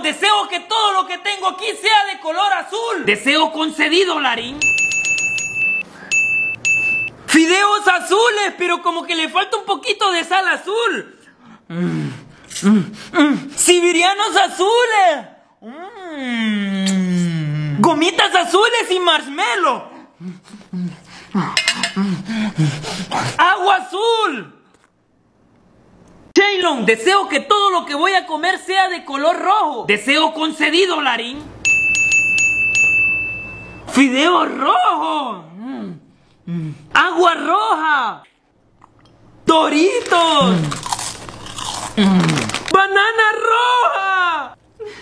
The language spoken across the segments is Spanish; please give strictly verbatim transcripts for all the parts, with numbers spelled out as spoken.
deseo que todo lo que tengo aquí sea de color azul. Deseo concedido, Larín. Fideos azules, pero como que le falta un poquito de sal azul. Mm, mm, mm. Siberianos azules. Mm. Gomitas azules y marshmallow. Agua azul. Shaylon, deseo que todo lo que voy a comer sea de color rojo. Deseo concedido, Larín. Fideos rojos. Mm. Mm. Agua roja. Doritos. Mm. Banana roja.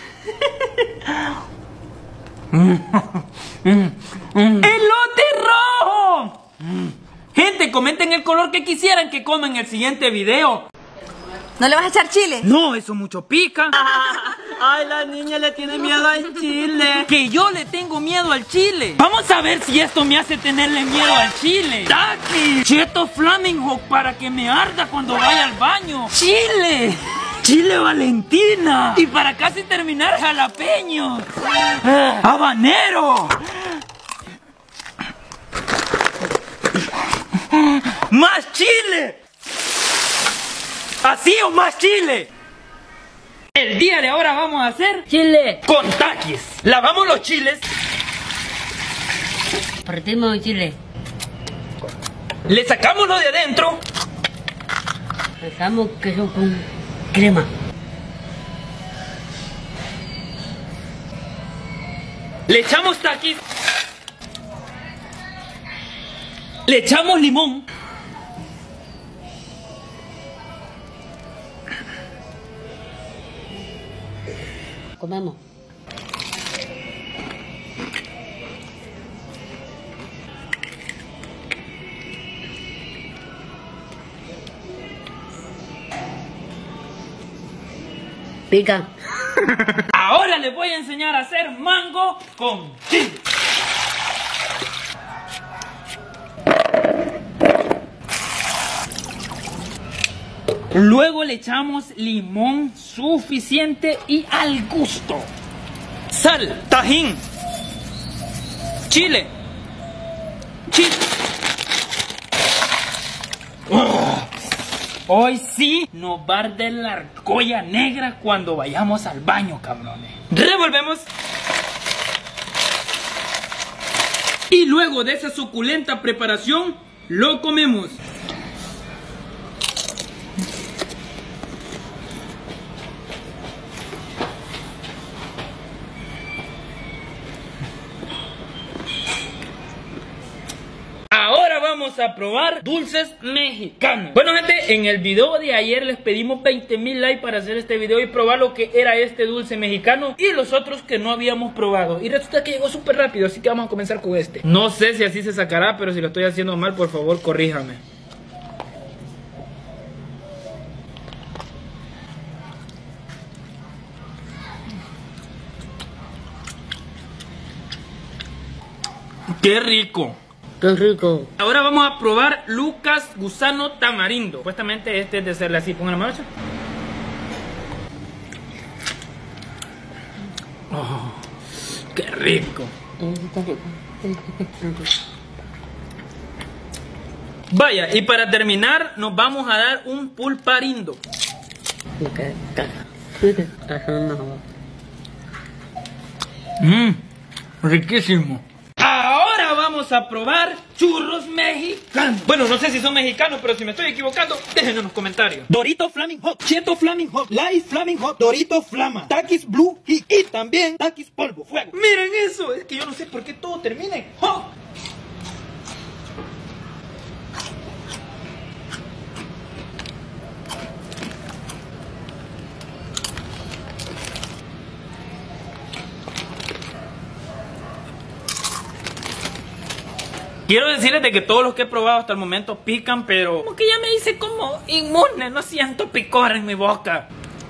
Elote rojo. Gente, comenten el color que quisieran que coma en el siguiente video. ¿No le vas a echar chile? No, eso mucho pica. Ay, la niña le tiene miedo al chile. Que yo le tengo miedo al chile. Vamos a ver si esto me hace tenerle miedo al chile. Takis, Cheetos Flaming Hot para que me arda cuando vaya al baño. Chile. Chile Valentina. Y para casi terminar, jalapeño. Habanero. ¡Más chile! ¿Así o más chile? El día de ahora vamos a hacer chile con Takis. Lavamos los chiles. Partimos el chile. Le sacamos lo de adentro. Sacamos queso con crema. Le echamos Takis. Le echamos limón. Comemos. Pica. Ahora les voy a enseñar a hacer mango con chile. Luego le echamos limón suficiente y al gusto. Sal, tajín, chile, chile. Oh, hoy sí nos va a arder la argolla negra cuando vayamos al baño, cabrones. Revolvemos. Y luego de esa suculenta preparación, lo comemos. Vamos a probar dulces mexicanos. Bueno, gente, en el video de ayer les pedimos veinte mil likes para hacer este video y probar lo que era este dulce mexicano y los otros que no habíamos probado. Y resulta que llegó súper rápido, así que vamos a comenzar con este. No sé si así se sacará, pero si lo estoy haciendo mal, por favor, corríjame. ¡Qué rico! ¡Qué rico! Ahora vamos a probar Lucas Gusano Tamarindo. Supuestamente este es de serle así. Pongan la mano. Oh, ¡qué rico! Vaya, y para terminar nos vamos a dar un pulparindo. Mmm, riquísimo. Ahora vamos a probar churros mexicanos. Bueno, no sé si son mexicanos, pero si me estoy equivocando, déjenlo en los comentarios. Dorito Flaming Hot, Cheeto Flaming Hot, Lays Flaming Hot, Dorito Flama, Takis Blue y, y también Takis Polvo Fuego. Miren eso, es que yo no sé por qué todo termina en hot. Quiero decirles de que todos los que he probado hasta el momento pican, pero como que ya me hice como inmune, no siento picor en mi boca.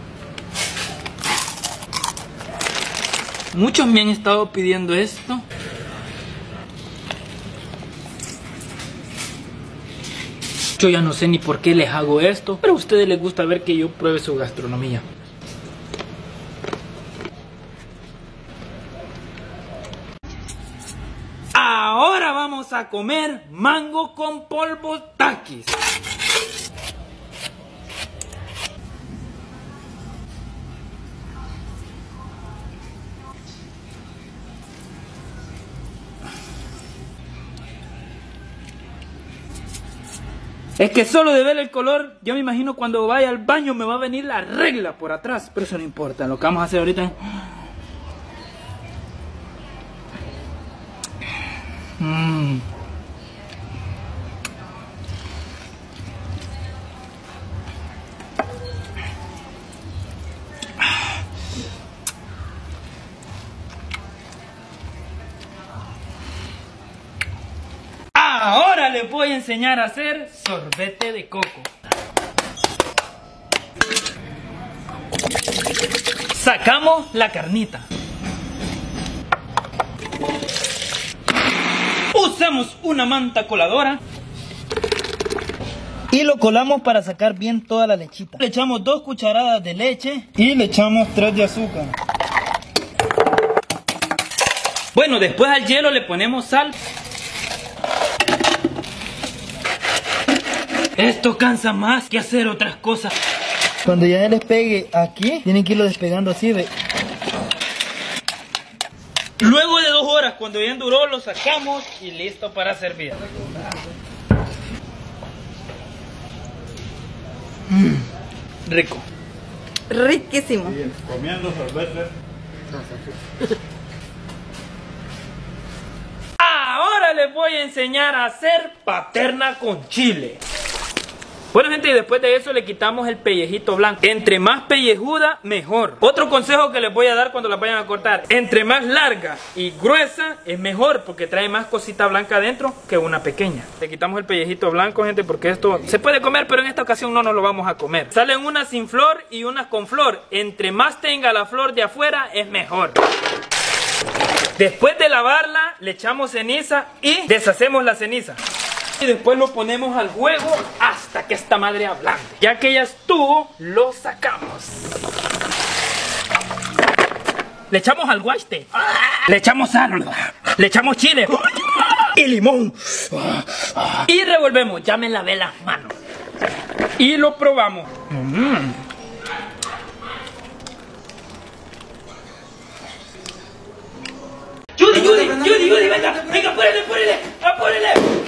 Muchos me han estado pidiendo esto. Yo ya no sé ni por qué les hago esto, pero a ustedes les gusta ver que yo pruebe su gastronomía. a comer mango con polvo Takis. Es que solo de ver el color, yo me imagino cuando vaya al baño me va a venir la regla por atrás. Pero eso no importa, lo que vamos a hacer ahorita es... Mm. Ahora les voy a enseñar a hacer sorbete de coco. Sacamos la carnita. Usamos una manta coladora. Y lo colamos para sacar bien toda la lechita. Le echamos dos cucharadas de leche y le echamos tres de azúcar. Bueno, después al hielo le ponemos sal. Esto cansa más que hacer otras cosas. Cuando ya les pegue aquí, tienen que irlo despegando así, ve. Luego de dos horas, cuando ya enduró, lo sacamos y listo para servir. Mm, rico. Riquísimo. Bien, comiendo sorbete. Ahora les voy a enseñar a hacer paterna con chile. Bueno, gente, y después de eso le quitamos el pellejito blanco. Entre más pellejuda, mejor. Otro consejo que les voy a dar cuando la vayan a cortar: entre más larga y gruesa es mejor, porque trae más cosita blanca adentro que una pequeña. Le quitamos el pellejito blanco, gente, porque esto se puede comer, pero en esta ocasión no nos lo vamos a comer. Salen unas sin flor y unas con flor. Entre más tenga la flor de afuera es mejor. Después de lavarla, le echamos ceniza y deshacemos la ceniza. Y después lo ponemos al fuego hasta que esta madre ablande. Ya que ya estuvo, lo sacamos. Le echamos al guaste. Le echamos sal. Le echamos chile. Y limón. Y revolvemos. Ya me lavé las manos. Y lo probamos. Mm. Judy, Judy, Judy, Judy, venga, venga, apúrele, apúrele, apúrele.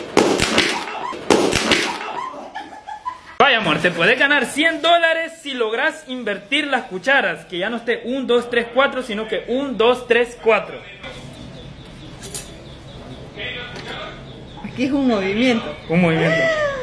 Vaya, amor, te puedes ganar cien dólares si logras invertir las cucharas. Que ya no esté uno, dos, tres, cuatro, sino que uno, dos, tres, cuatro. Aquí es un movimiento. Un movimiento.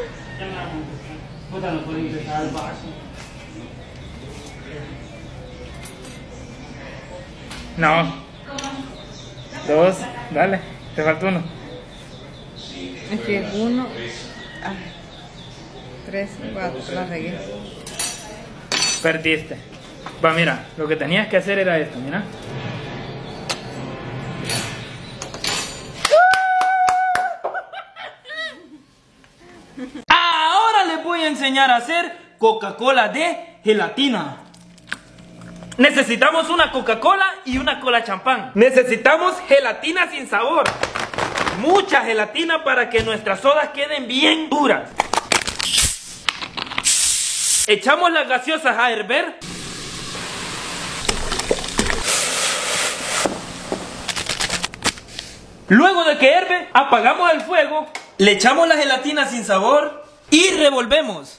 No. Dos, dale, te falta uno. Es que uno, ah, tres, cuatro, la regué. Perdiste. Va, mira, lo que tenías que hacer era esto, mira. Ahora les voy a enseñar a hacer Coca-Cola de gelatina. Necesitamos una Coca-Cola y una cola champán. Necesitamos gelatina sin sabor. Mucha gelatina para que nuestras sodas queden bien duras. Echamos las gaseosas a hervir. Luego de que hierve, apagamos el fuego, le echamos la gelatina sin sabor y revolvemos.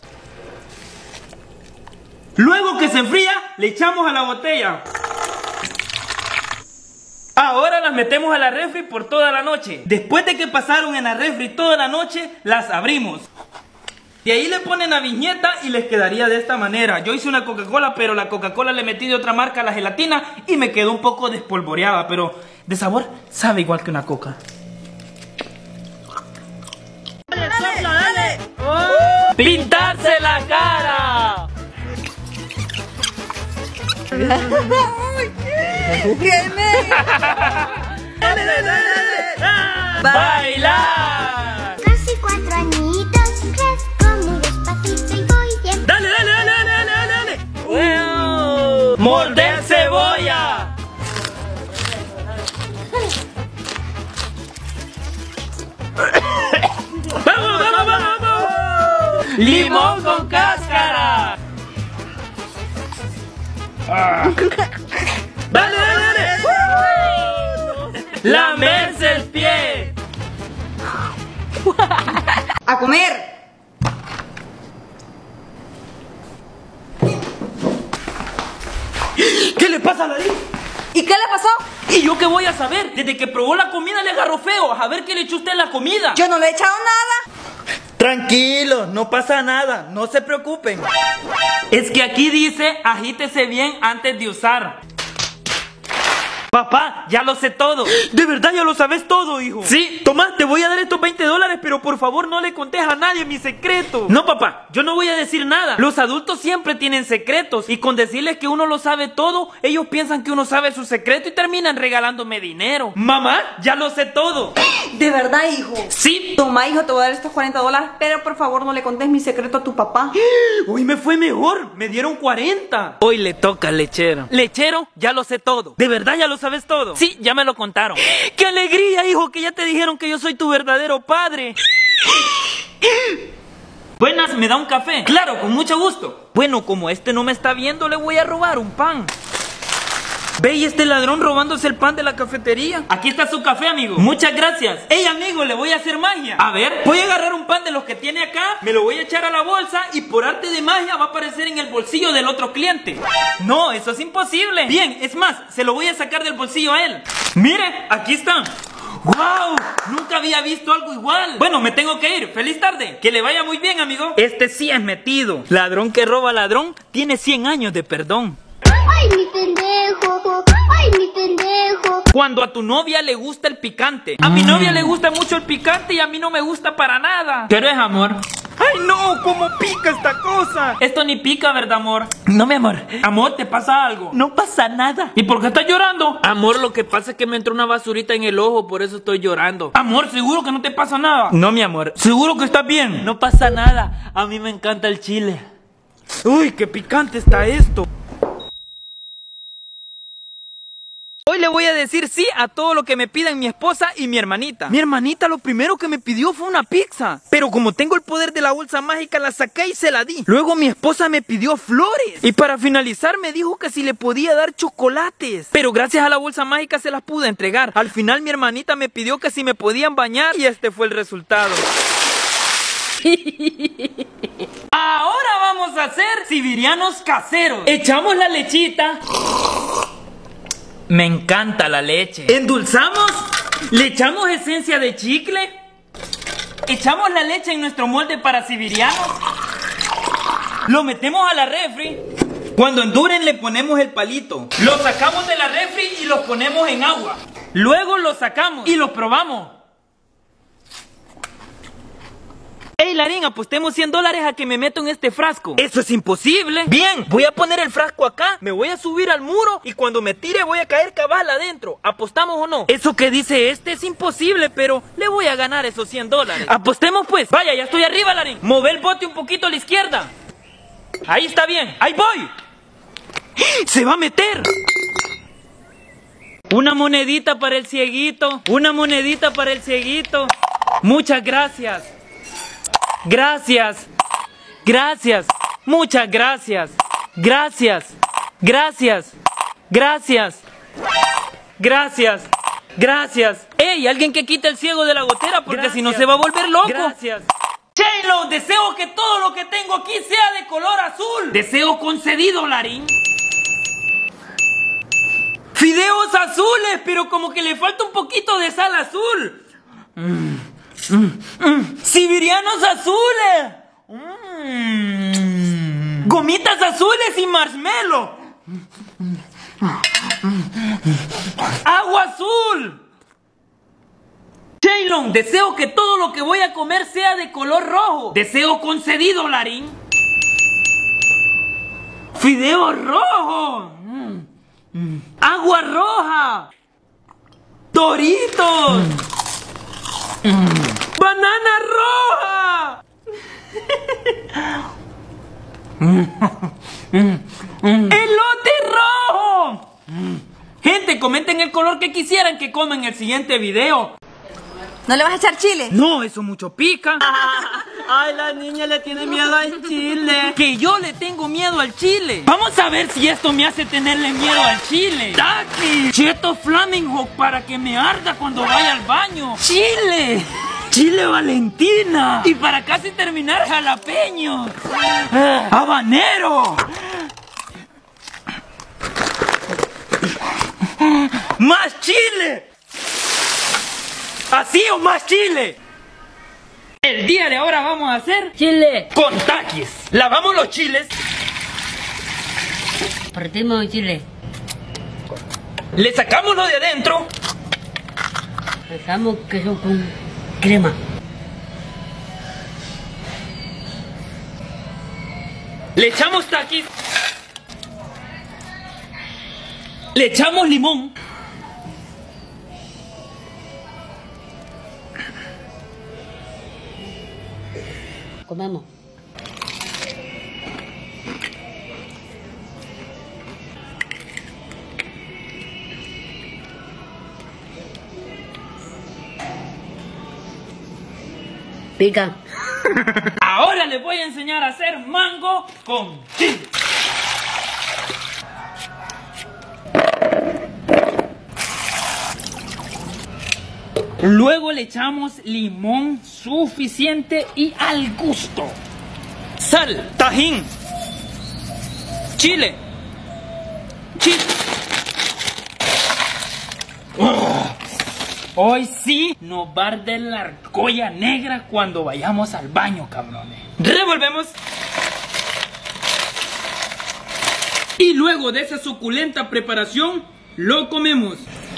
Luego que se enfría, le echamos a la botella. Ahora las metemos a la refri por toda la noche. Después de que pasaron en la refri toda la noche, las abrimos. De ahí le ponen la viñeta y les quedaría de esta manera. Yo hice una Coca-Cola, pero la Coca-Cola le metí de otra marca a la gelatina y me quedó un poco despolvoreada, pero de sabor sabe igual que una coca. ¡Dale, dale! dale. ¡Oh! ¡Pintarse la cara! ¡Qué mega! ¡Dale, dale, dale! ¡Bailar! Casi cuatro añitos, crezco muy despacito y voy bien. ¡Dale, dale, dale, dale, dale, dale! Wow. ¡Morder cebolla! limón con cáscara. Ah. Dale, dale, dale. Lamerse el pie. ¡A comer! ¿Qué le pasa a la Larín? ¿Y qué le pasó? ¿Y yo qué voy a saber? Desde que probó la comida le agarró feo. A ver qué le echó usted en la comida. Yo no le he echado nada. Tranquilos, no pasa nada, no se preocupen. Es que aquí dice, agítese bien antes de usar. Papá, ya lo sé todo. ¿De verdad ya lo sabes todo, hijo? Sí. Tomás, te voy a dar estos veinte dólares, pero por favor no le contes a nadie mi secreto. No, papá, yo no voy a decir nada. Los adultos siempre tienen secretos y con decirles que uno lo sabe todo, ellos piensan que uno sabe su secreto y terminan regalándome dinero. Mamá, ya lo sé todo. ¿De verdad, hijo? Sí. Toma, hijo, te voy a dar estos cuarenta dólares, pero por favor no le contes mi secreto a tu papá. Hoy me fue mejor, me dieron cuarenta. Hoy le toca al lechero. Lechero, ya lo sé todo. ¿De verdad ya lo sabes todo? Sí, ya me lo contaron. ¡Qué alegría, hijo! Que ya te dijeron que yo soy tu verdadero padre. Buenas, ¿me da un café? Claro, con mucho gusto. Bueno, como este no me está viendo, le voy a robar un pan. ¿Ve y este ladrón robándose el pan de la cafetería? Aquí está su café, amigo. Muchas gracias. Ey, amigo, le voy a hacer magia. A ver, voy a agarrar un pan de los que tiene acá, me lo voy a echar a la bolsa y por arte de magia va a aparecer en el bolsillo del otro cliente. No, eso es imposible. Bien, es más, se lo voy a sacar del bolsillo a él. Mire, aquí está. ¡Wow! Nunca había visto algo igual. Bueno, me tengo que ir. ¡Feliz tarde! Que le vaya muy bien, amigo. Este sí es metido. Ladrón que roba ladrón tiene cien años de perdón. Ay, mi pendejo, ay, mi pendejo. Cuando a tu novia le gusta el picante. A mi novia le gusta mucho el picante y a mí no me gusta para nada. Pero es amor. ¡Ay, no! ¿Cómo pica esta cosa? Esto ni pica, ¿verdad, amor? No, mi amor. Amor, ¿te pasa algo? No pasa nada. ¿Y por qué estás llorando? Amor, lo que pasa es que me entró una basurita en el ojo, por eso estoy llorando. Amor, ¿seguro que no te pasa nada? No, mi amor. ¿Seguro que estás bien? No pasa nada. A mí me encanta el chile. Uy, qué picante está esto. Hoy le voy a decir sí a todo lo que me pidan mi esposa y mi hermanita. Mi hermanita lo primero que me pidió fue una pizza. Pero como tengo el poder de la bolsa mágica, la saqué y se la di. Luego mi esposa me pidió flores. Y para finalizar me dijo que si le podía dar chocolates. Pero gracias a la bolsa mágica se las pude entregar. Al final mi hermanita me pidió que si me podían bañar y este fue el resultado. Ahora vamos a hacer siberianos caseros. Echamos la lechita. Me encanta la leche. Endulzamos, le echamos esencia de chicle, echamos la leche en nuestro molde para siberianos, lo metemos a la refri. Cuando enduren le ponemos el palito, lo sacamos de la refri y los ponemos en agua. Luego los sacamos y los probamos. Ey, Larín, apostemos cien dólares a que me meto en este frasco. ¡Eso es imposible! Bien, voy a poner el frasco acá, me voy a subir al muro y cuando me tire voy a caer cabal adentro. ¿Apostamos o no? Eso que dice este es imposible, pero le voy a ganar esos cien dólares. Apostemos pues. Vaya, ya estoy arriba, Larín. Move el bote un poquito a la izquierda. Ahí está bien, ahí voy. ¡Se va a meter! Una monedita para el cieguito. Una monedita para el cieguito. Muchas gracias. Gracias, gracias, muchas gracias, gracias, gracias, gracias, gracias, gracias. ¡Ey! Alguien que quite el ciego de la gotera porque gracias. Si no se va a volver loco. Gracias. J-Lo, deseo que todo lo que tengo aquí sea de color azul. Deseo concedido, Larín. Fideos azules, pero como que le falta un poquito de sal azul. Mm. Mm, mm. Siberianos azules, mm. Gomitas azules y marshmallow, agua azul. Shaylon, deseo que todo lo que voy a comer sea de color rojo. Deseo concedido, Larín. Fideos rojos, mm. Mm. Agua roja, Doritos, mm. Mm. ¡Banana roja! ¡Elote rojo! Gente, comenten el color que quisieran que coma en el siguiente video. ¿No le vas a echar chile? No, eso mucho pica. Ay, la niña le tiene miedo al chile. Que yo le tengo miedo al chile. Vamos a ver si esto me hace tenerle miedo al chile. Taki, Cheeto Flaming Hot para que me arda cuando vaya al baño. Chile. Chile Valentina. Y para casi terminar, jalapeño. Ah, habanero. ¡Más chile! ¿Así o más chile? El día de ahora vamos a hacer Chile. con Takis. Lavamos los chiles. Partimos el chile. Le sacamos lo de adentro. Dejamos queso con crema. Le echamos Takis. Le echamos limón. Comemos. Pica. Ahora les voy a enseñar a hacer mango con chile. Luego le echamos limón suficiente y al gusto. Sal, tajín, chile, chile. Oh, hoy sí nos va a arder la argolla negra cuando vayamos al baño, cabrones. Revolvemos. Y luego de esa suculenta preparación, lo comemos.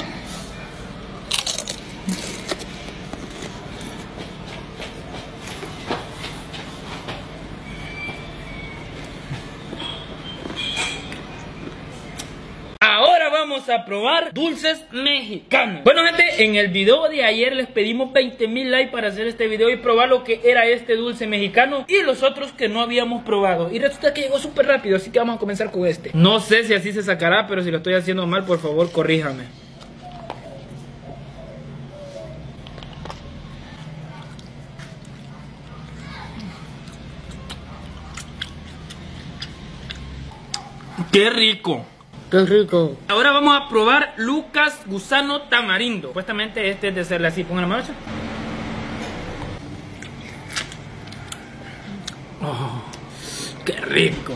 Ahora vamos a probar dulces mexicanos. Bueno, gente, en el video de ayer les pedimos veinte mil likes para hacer este video y probar lo que era este dulce mexicano y los otros que no habíamos probado. Y resulta que llegó súper rápido, así que vamos a comenzar con este. No sé si así se sacará, pero si lo estoy haciendo mal, por favor, corríjame. ¡Qué rico! ¡Qué rico! Ahora vamos a probar Lucas Gusano Tamarindo. Supuestamente este es de serle así. Pongan la mano. Oh, ¡qué rico!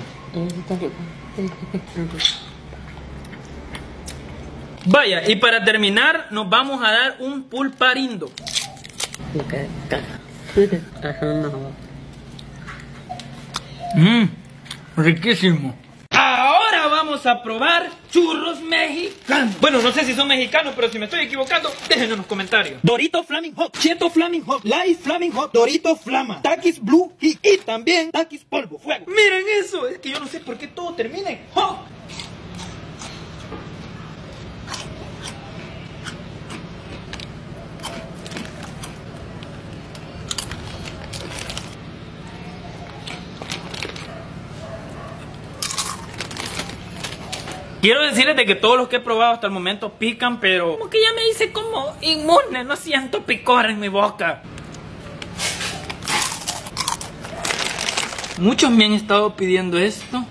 Vaya, y para terminar nos vamos a dar un pulparindo. Mmm, riquísimo. Ahora vamos a probar churros mexicanos. Bueno, no sé si son mexicanos, pero si me estoy equivocando, déjenlo en los comentarios. Dorito Flaming Hot, Cheeto Flaming Hot, Lays Flaming Hot, Dorito Flama, Takis Blue y, y también Takis Polvo Fuego. Miren eso, es que yo no sé por qué todo termina en hot. Quiero decirles de que todos los que he probado hasta el momento pican, pero como que ya me hice como inmune, no siento picor en mi boca. Muchos me han estado pidiendo esto.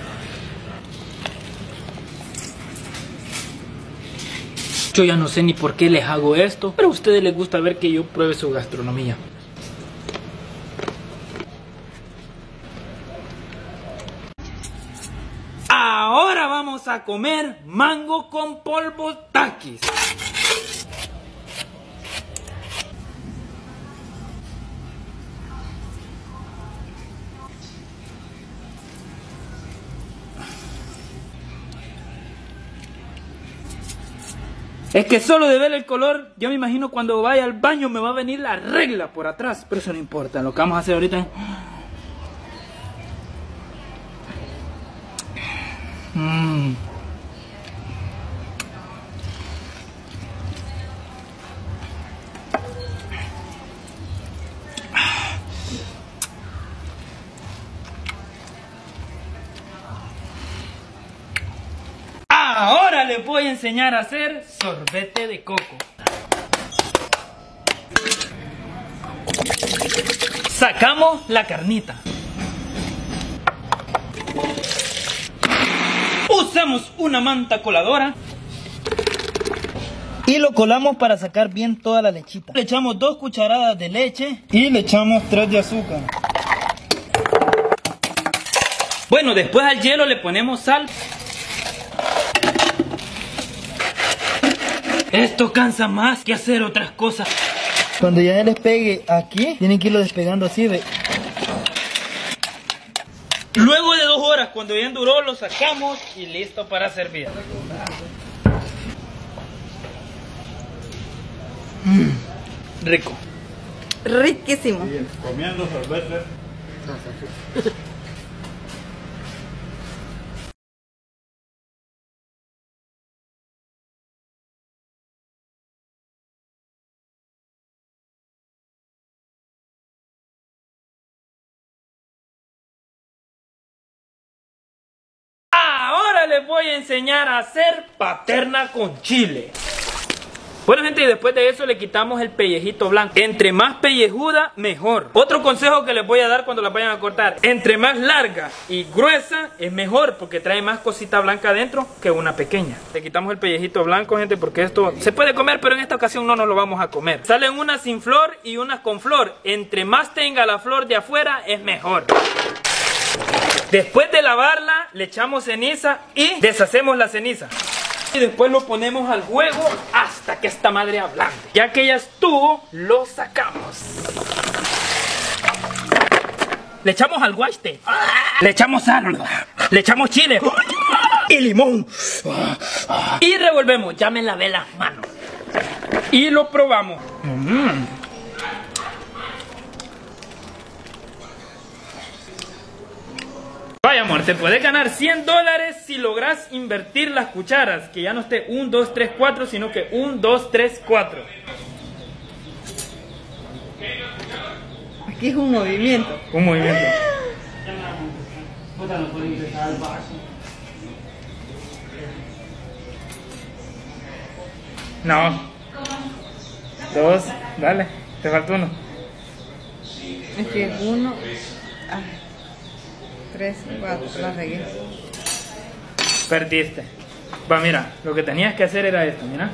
Yo ya no sé ni por qué les hago esto, pero a ustedes les gusta ver que yo pruebe su gastronomía. Ahora vamos a comer mango con polvo Takis. Es que solo de ver el color, yo me imagino cuando vaya al baño me va a venir la regla por atrás. Pero eso no importa, lo que vamos a hacer ahorita es... Mm. Ahora les voy a enseñar a hacer sorbete de coco. Sacamos la carnita. Usamos una manta coladora. Y lo colamos para sacar bien toda la lechita. Le echamos dos cucharadas de leche y le echamos tres de azúcar. Bueno, después al hielo le ponemos sal. Esto cansa más que hacer otras cosas. Cuando ya les pegue aquí, tienen que irlo despegando así, ve. Luego de dos horas, cuando ya enduró, lo sacamos y listo para servir. Mm, rico. Riquísimo. Comiendo cerveza. Ahora les voy a enseñar a hacer paterna con chile. Bueno, gente, y después de eso le quitamos el pellejito blanco. Entre más pellejuda, mejor. Otro consejo que les voy a dar cuando la vayan a cortar: entre más larga y gruesa es mejor, porque trae más cosita blanca adentro que una pequeña. Le quitamos el pellejito blanco, gente, porque esto se puede comer, pero en esta ocasión no nos lo vamos a comer. Salen unas sin flor y unas con flor. Entre más tenga la flor de afuera es mejor. Después de lavarla, le echamos ceniza y deshacemos la ceniza. Y después lo ponemos al fuego hasta que esta madre ablande. Ya que ya estuvo, lo sacamos. Le echamos al guaste. Le echamos sal. Le echamos chile. Y limón. Y revolvemos. Ya me lavé las manos. Y lo probamos. Mm. Vaya, amor, te puedes ganar cien dólares si logras invertir las cucharas. Que ya no esté uno, dos, tres, cuatro, sino que uno, dos, tres, cuatro. Aquí es un movimiento. Un movimiento. No. Dos, dale, te falta uno. Es que uno... Ah. Tres, cuatro, la regué. Perdiste. Va, mira, lo que tenías que hacer era esto, mira.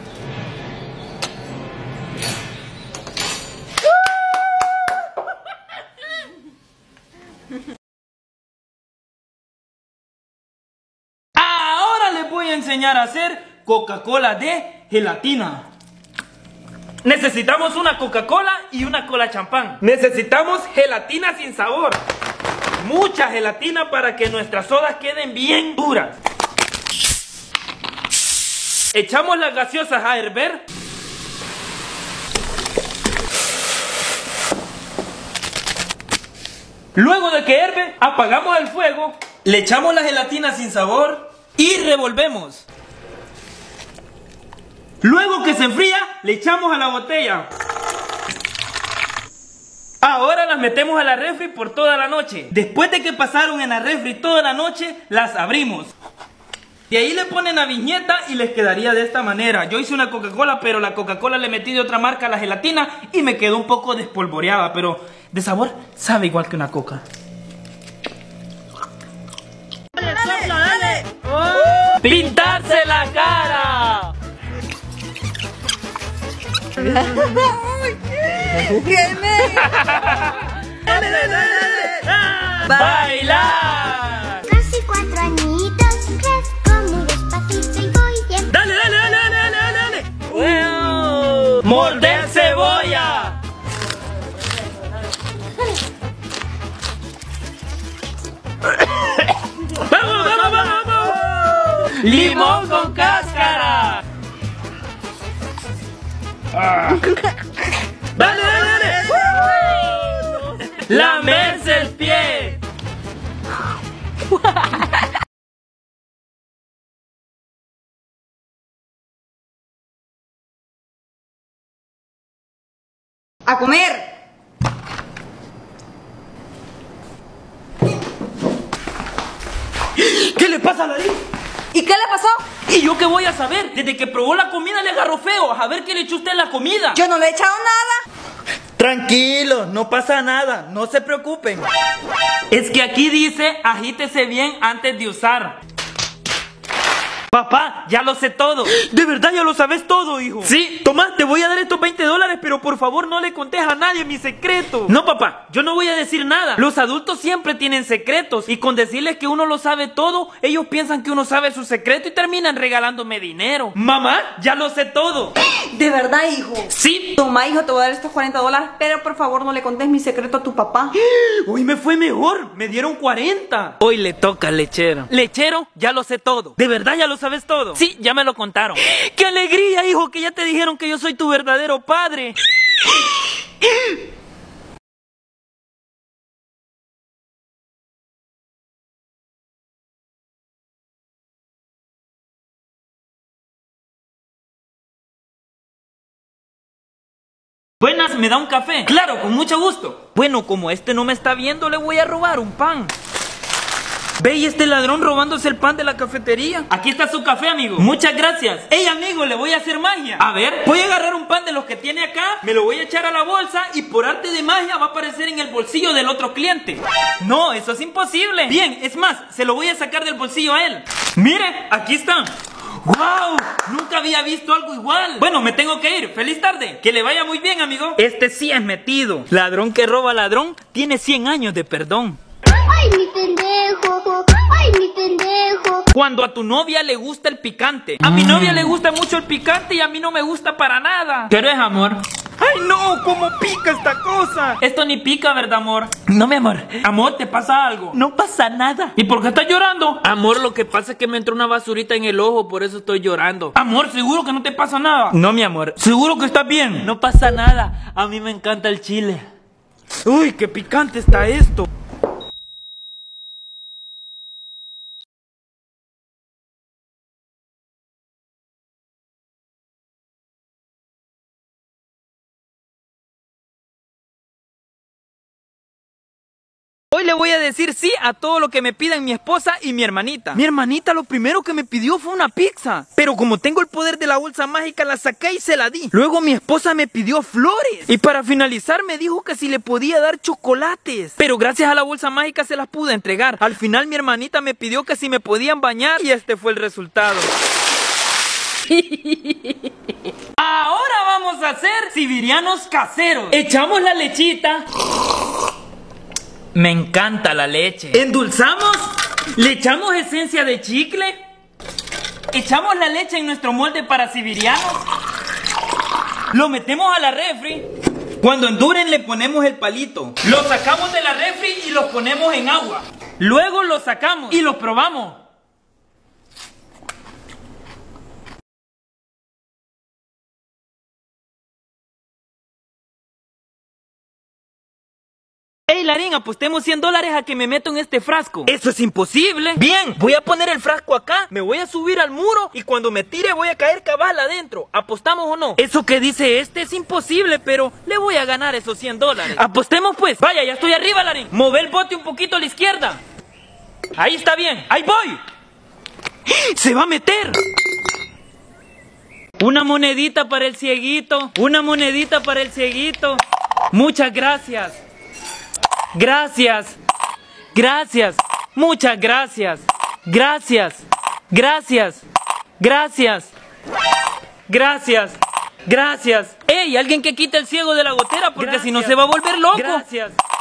Ahora les voy a enseñar a hacer Coca-Cola de gelatina. Necesitamos una Coca-Cola y una cola champán. Necesitamos gelatina sin sabor. Mucha gelatina para que nuestras sodas queden bien duras. Echamos las gaseosas a hervir. Luego de que hierve, apagamos el fuego, le echamos la gelatina sin sabor y revolvemos. Luego que se enfría, le echamos a la botella. Ahora las metemos a la refri por toda la noche. Después de que pasaron en la refri toda la noche, las abrimos. Y ahí le ponen la viñeta y les quedaría de esta manera. Yo hice una Coca-Cola, pero la Coca-Cola le metí de otra marca a la gelatina y me quedó un poco despolvoreada, pero de sabor sabe igual que una Coca. ¡Dale, dale! dale. ¡Oh! ¡Pintarse la cara! ¡Qué me! ¡Dale, dale, dale! ¡Bailar! Casi cuatro añitos, crezco muy despacito y voy bien. ¡Dale, dale, dale, dale, dale, dale! Wow. ¡Morder cebolla! ¡Vamos, vamos, vamos, vamos! ¡Limón con cáscara! Ah. ¡Dale, dale, dale! ¡Uh! ¡Lamerse el pie! ¡A comer! ¿Qué le pasa a la Liz? ¿Y qué le pasó? ¿Y yo qué voy a saber? Desde que probó la comida le agarró feo. A ver qué le echó usted en la comida. Yo no le he echado nada. Tranquilos, no pasa nada, no se preocupen. Es que aquí dice, agítese bien antes de usar. Papá, ya lo sé todo. ¿De verdad ya lo sabes todo, hijo? Sí. Tomás, te voy a dar estos veinte dólares, pero por favor no le contes a nadie mi secreto. No, papá, yo no voy a decir nada. Los adultos siempre tienen secretos y con decirles que uno lo sabe todo, ellos piensan que uno sabe su secreto y terminan regalándome dinero. Mamá, ya lo sé todo. ¿De verdad, hijo? Sí. Toma, hijo, te voy a dar estos cuarenta dólares, pero por favor no le contes mi secreto a tu papá. Hoy me fue mejor, me dieron cuarenta. Hoy le toca al lechero. Lechero, ya lo sé todo. ¿De verdad ya lo sabes todo? Sí, ya me lo contaron. ¡Qué alegría, hijo! Que ya te dijeron que yo soy tu verdadero padre. Buenas, ¿me da un café? Claro, con mucho gusto. Bueno, como este no me está viendo, le voy a robar un pan. Ve, y este ladrón robándose el pan de la cafetería. Aquí está su café, amigo. Muchas gracias. Ey, amigo, le voy a hacer magia. A ver, voy a agarrar un pan de los que tiene acá, me lo voy a echar a la bolsa y por arte de magia va a aparecer en el bolsillo del otro cliente. No, eso es imposible. Bien, es más, se lo voy a sacar del bolsillo a él. Mire, aquí está. ¡Wow! Nunca había visto algo igual. Bueno, me tengo que ir. ¡Feliz tarde! Que le vaya muy bien, amigo. Este sí es metido. Ladrón que roba ladrón tiene cien años de perdón. Ay, mi pendejo, ay, mi pendejo. Cuando a tu novia le gusta el picante. A mi novia le gusta mucho el picante y a mí no me gusta para nada. Pero es amor. ¡Ay, no! ¿Cómo pica esta cosa? Esto ni pica, ¿verdad, amor? No, mi amor. Amor, ¿te pasa algo? No pasa nada. ¿Y por qué estás llorando? Amor, lo que pasa es que me entró una basurita en el ojo, por eso estoy llorando. Amor, ¿seguro que no te pasa nada? No, mi amor. ¿Seguro que estás bien? No pasa nada. A mí me encanta el chile. Uy, qué picante está esto. Hoy le voy a decir sí a todo lo que me pidan mi esposa y mi hermanita. Mi hermanita lo primero que me pidió fue una pizza, pero como tengo el poder de la bolsa mágica la saqué y se la di. Luego mi esposa me pidió flores y para finalizar me dijo que si le podía dar chocolates, pero gracias a la bolsa mágica se las pude entregar. Al final mi hermanita me pidió que si me podían bañar y este fue el resultado. Ahora vamos a hacer siberianos caseros. Echamos la lechita. Me encanta la leche. Endulzamos, le echamos esencia de chicle, echamos la leche en nuestro molde para siberianos, lo metemos a la refri. Cuando enduren le ponemos el palito, lo sacamos de la refri y los ponemos en agua. Luego los sacamos y los probamos. Ey, Larín, apostemos cien dólares a que me meto en este frasco. ¡Eso es imposible! Bien, voy a poner el frasco acá, me voy a subir al muro y cuando me tire voy a caer cabal adentro. ¿Apostamos o no? Eso que dice este es imposible, pero le voy a ganar esos cien dólares. Apostemos pues. Vaya, ya estoy arriba, Larín. Move el bote un poquito a la izquierda. Ahí está bien, ahí voy. ¡Se va a meter! Una monedita para el cieguito. Una monedita para el cieguito. Muchas gracias. Gracias, gracias, muchas gracias, gracias, gracias, gracias, gracias, gracias. ¡Ey! Alguien que quite el ciego de la gotera porque gracias. Si no se va a volver loco. Gracias.